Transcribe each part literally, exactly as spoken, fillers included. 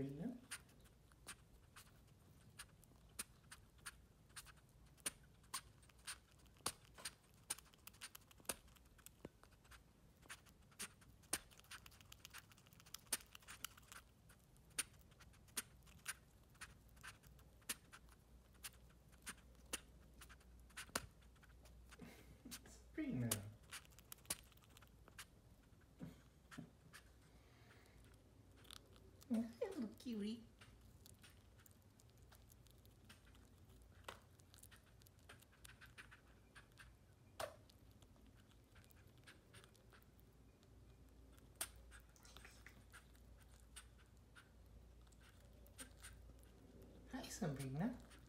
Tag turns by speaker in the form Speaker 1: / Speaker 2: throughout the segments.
Speaker 1: Sabrina. Sabrina. Hi, little cutie. Hi, Sabrina.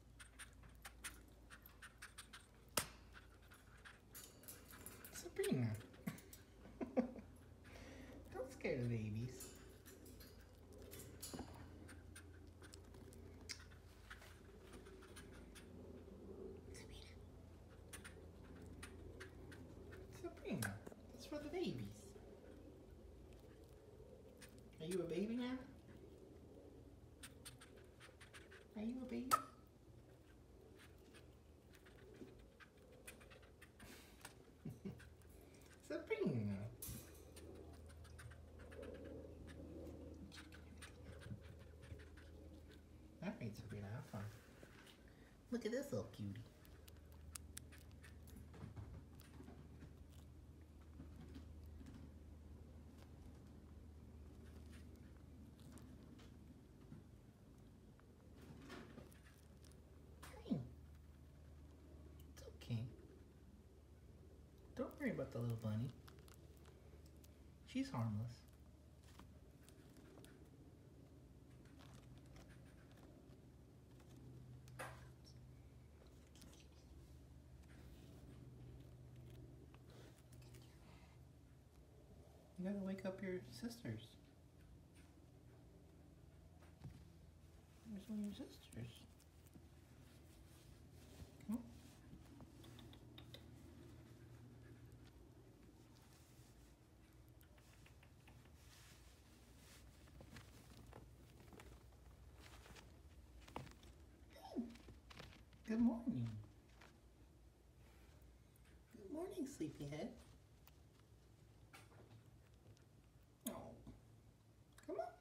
Speaker 1: Sabrina. Don't scare the babies. Sabrina, that's for the babies. Are you a baby now? Are you a baby? Sabrina. Alright, Sabrina, have fun. Look at this little cutie. Hey. It's okay. Don't worry about the little bunny. She's harmless. You gotta wake up your sisters. Where's one of your sisters? Huh? Good morning. Good morning, sleepyhead. Oh, come on.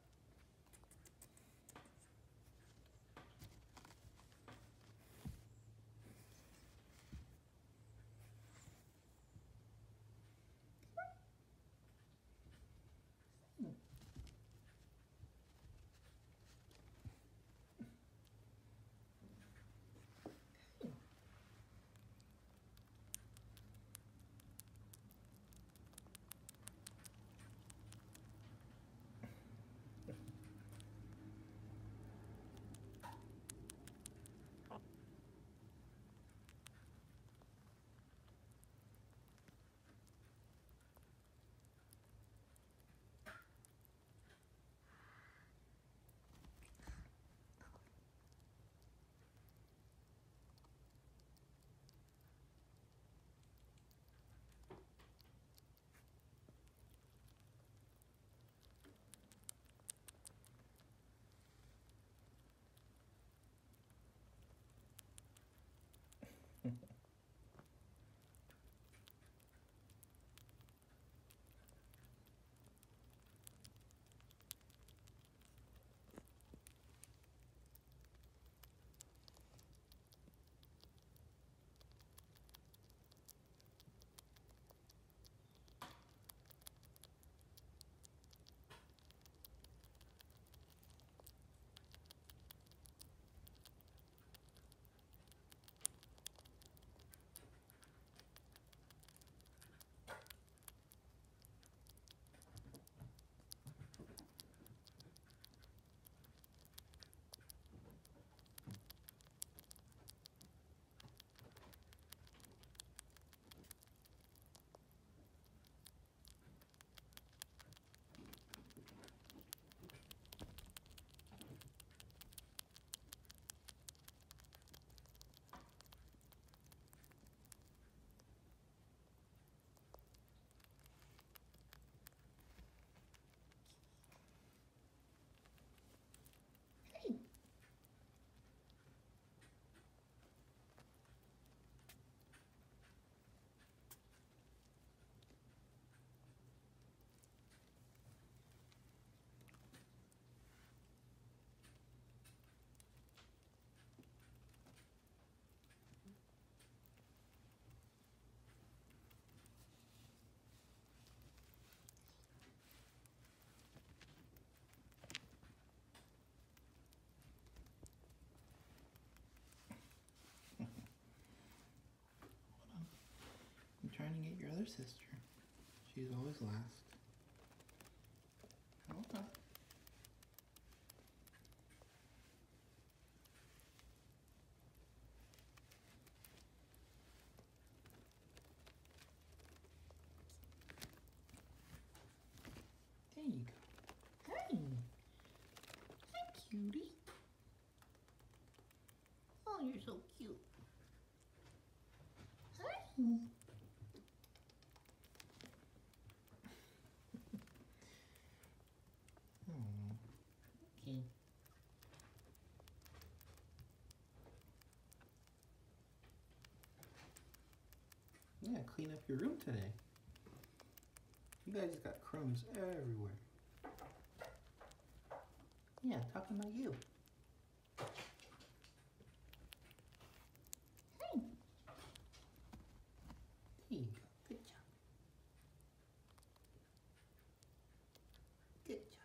Speaker 1: trying to get your other sister. She's always last. Okay. There you go. Hey! Hi, cutie. Oh, you're so cute. Hi. Oh, okay. Yeah, clean up your room today. You guys got crumbs everywhere. Yeah, talking about you. Hey. There you go. Good job. Good job.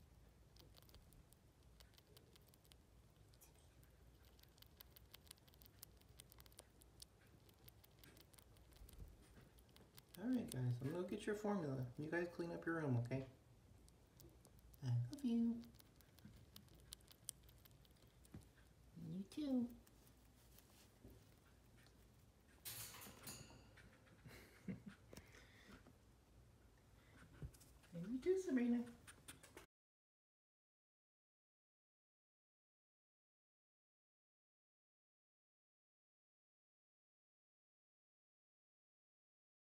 Speaker 1: Alright guys, I'm gonna go get your formula. You guys clean up your room, okay? I love you. And you too. And you too, Sabrina.